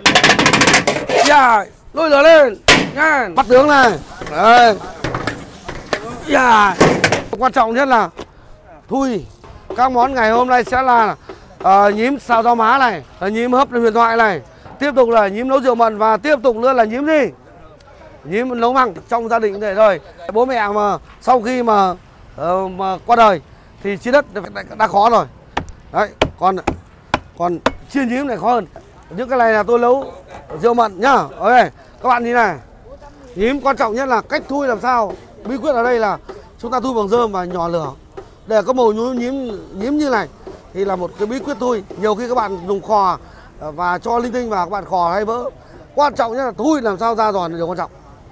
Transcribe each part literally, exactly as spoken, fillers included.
Dạ, lôi lửa lên nha, bắt tướng này. Đấy. Dạ. Quan trọng nhất là thui. Các món ngày hôm nay sẽ là uh, nhím xào rau má này, là nhím hấp huyền thoại này, tiếp tục là nhím nấu rượu mận và tiếp tục nữa là nhím gì? Nhím nấu măng trong gia đình để rồi. Bố mẹ mà sau khi mà, uh, mà qua đời thì chia đất đã khó rồi. Đấy, còn còn chia nhím này khó hơn. Những cái này là tôi nấu rượu mận nhá. Ok, các bạn nhìn này. Nhím quan trọng nhất là cách thui làm sao. Bí quyết ở đây là chúng ta thui bằng rơm và nhỏ lửa để có màu nhím nhím nhím như này thì là một cái bí quyết thui. Nhiều khi các bạn dùng khò và cho linh tinh vào các bạn khò hay vỡ. Quan trọng nhất là thui làm sao ra giòn là điều quan trọng.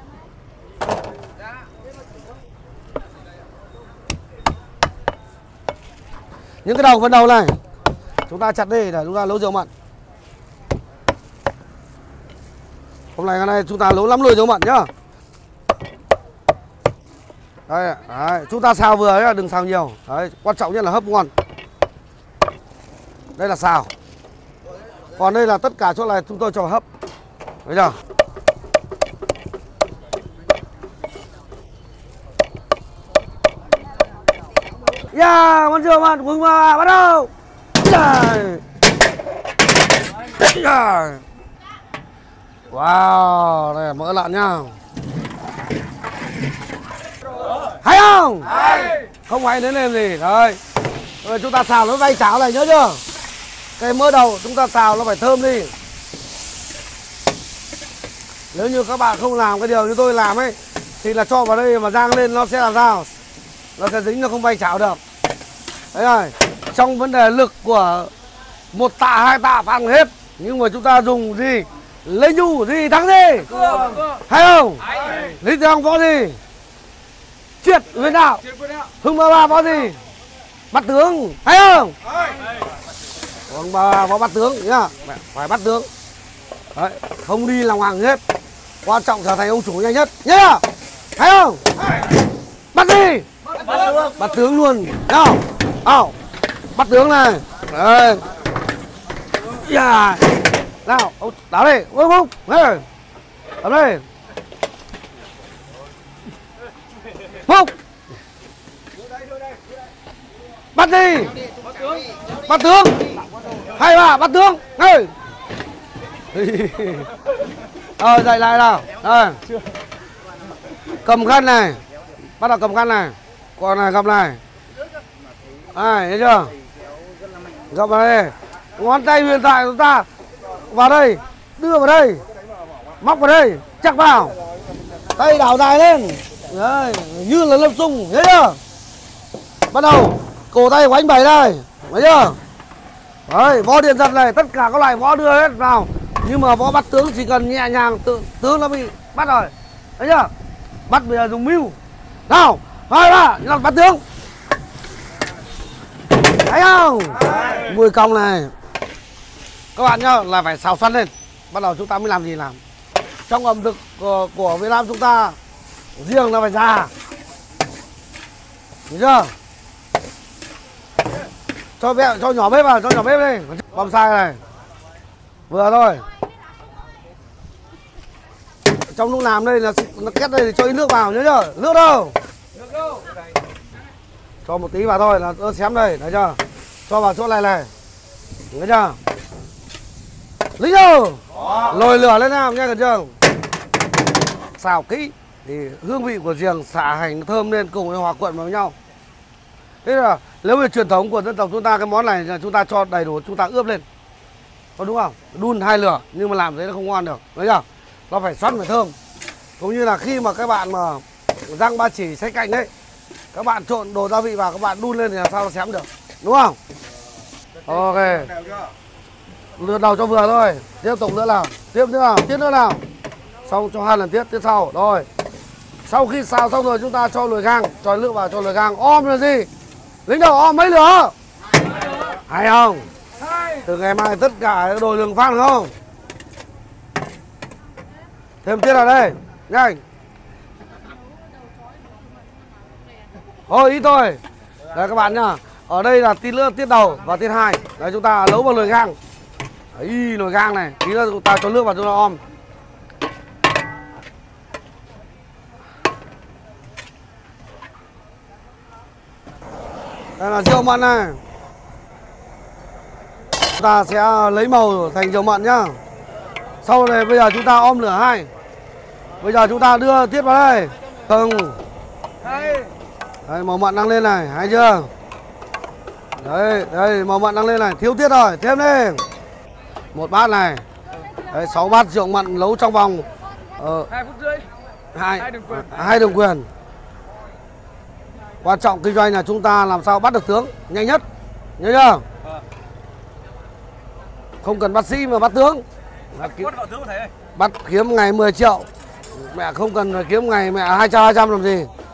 Những cái đầu phần đầu này chúng ta chặt đi để chúng ta nấu rượu mận. Hôm nay ngày nay chúng ta nấu lắm nồi rượu mận nhá. Đây, đấy, chúng ta xào vừa ấy, đừng xào nhiều. Đấy, quan trọng nhất là hấp ngon. Đây là xào. Còn đây là tất cả chỗ này chúng tôi cho hấp. Thấy chưa? Yeah, con rượu mận cùng vào bắt đầu. Yeah. Yeah. Wow, đây là mỡ lợn nhá. Hay không? Hay. Không hay đến lên gì. Đấy. Rồi chúng ta xào nó vay chảo này nhớ chưa? Cái mỡ đầu chúng ta xào nó phải thơm đi. Nếu như các bạn không làm cái điều như tôi làm ấy thì là cho vào đây mà rang lên nó sẽ làm sao? Nó sẽ dính, nó không vay chảo được. Đấy rồi. Trong vấn đề lực của một tạ hai tạ phang hết. Nhưng mà chúng ta dùng gì? Lấy nhu gì thắng gì? Hay không? Lý Thường võ gì? Triệt Huyền Đạo. Hưng Ba Ba võ gì? Bắt tướng. Hay không? Hưng Ba Ba võ bắt tướng nhá. Phải bắt tướng. Đấy, không đi lòng hàng hết. Quan trọng trở thành ông chủ nhanh nhất nhá. Hay không? Bắt gì? Bắt tướng luôn nhá. Nào, bắt tướng này. Đây. Yeah. Nào, ông đảo đi, ôi không, đây, đảo đây, không, bắt đi, bắt tướng, hay ba, bắt tướng, ngay, ờ dậy lại nào, đây, cầm khăn này, bắt đầu cầm khăn này, còn này cầm này, này, thấy chưa, cầm vào đây, ngón tay huyền thoại của chúng ta. Vào đây, đưa vào đây, móc vào đây, chắc vào, tay đảo dài lên. Đấy, như là lâm sung, thấy chưa? Bắt đầu, cổ tay của anh Bảy đây, thấy chưa? Đấy, võ điện giật này, tất cả các loại võ đưa hết vào. Nhưng mà võ bắt tướng chỉ cần nhẹ nhàng, tự, tướng nó bị bắt rồi, thấy chưa? Bắt bây giờ dùng mưu. Nào, hai ba, là bắt tướng. Thấy không? Mùi cong này. Các bạn nhá, là phải xào xoăn lên. Bắt đầu chúng ta mới làm gì làm. Trong ẩm thực của, của Việt Nam chúng ta riêng là phải già. Hiểu chưa? Cho bẹ, cho nhỏ bếp vào, cho nhỏ bếp đi. Băm sai này. Vừa thôi. Trong lúc làm đây là nó kết đây thì cho ít nước vào nhớ chưa? Nước đâu? Nước đâu? Cho một tí vào thôi là ớt xém đây, thấy chưa? Cho vào chỗ này này. Thấy chưa? Lính đâu? Lồi lửa lên nào nghe, cần chưa? Xào kỹ thì hương vị của giềng xả hành thơm lên cùng với hòa quyện vào với nhau. Thế là nếu về truyền thống của dân tộc chúng ta, cái món này là chúng ta cho đầy đủ, chúng ta ướp lên, có đúng không? Đun hai lửa nhưng mà làm thế nó không ngon được, thấy chưa? Nó phải xoăn phải thơm. Cũng như là khi mà các bạn mà rang ba chỉ xay cạnh đấy, các bạn trộn đồ gia vị vào, các bạn đun lên thì làm sao nó xém được, đúng không? Ok. Lượt đầu cho vừa thôi, tiếp tục nữa nào, tiếp nữa nào, tiếp nữa nào, xong cho hai lần tiếp, tiếp sau rồi. Sau khi xào xong rồi chúng ta cho nồi gang, cho nước vào, cho nồi gang, om là gì? Lính đầu om mấy lửa? Hay không? Từ ngày mai tất cả đồ lường phan được không? Thêm tiết vào đây, nhanh. Thôi ít thôi. Đấy các bạn nhá. Ở đây là tiết nữa, tiết đầu và tiết hai. Đấy chúng ta nấu bằng nồi gang. Đấy, nồi gang này, tí nữa tao cho nước vào cho nó om. Đây là rượu mận này. Chúng ta sẽ lấy màu thành rượu mận nhá. Sau này bây giờ chúng ta om lửa hai. Bây giờ chúng ta đưa tiếp vào đây. Không. Đây, màu mận đang lên này, hay chưa? Đấy, đây màu mận đang lên này, thiếu tiết rồi, thêm đi. Một bát này. Đấy, sáu bát rượu mận nấu trong vòng uh, hai phút rưỡi. Hai, hai đường quyền. Hai đường quyền. Quan trọng kinh doanh là chúng ta làm sao bắt được tướng nhanh nhất. Nhớ chưa? À. Không cần bắt sĩ mà bắt tướng. Bắt kiếm, tướng thầy ơi. Bắt kiếm ngày mười triệu. Mẹ không cần kiếm ngày mẹ hai trăm hai trăm làm gì.